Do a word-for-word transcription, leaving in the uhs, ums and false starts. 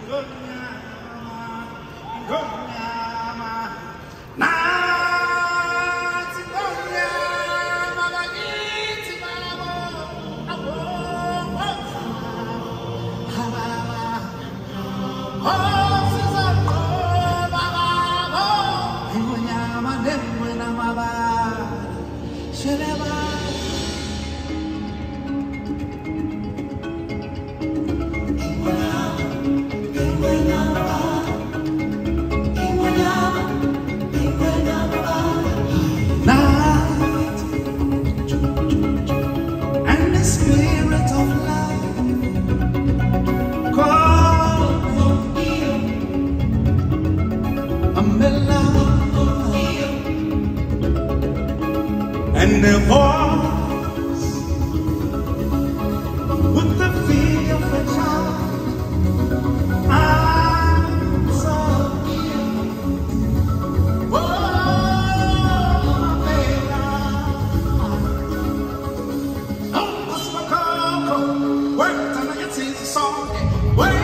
And their voice with the feel of a child answer. Oh, baby, oh, what's my call? Work time I get see the song. Wait.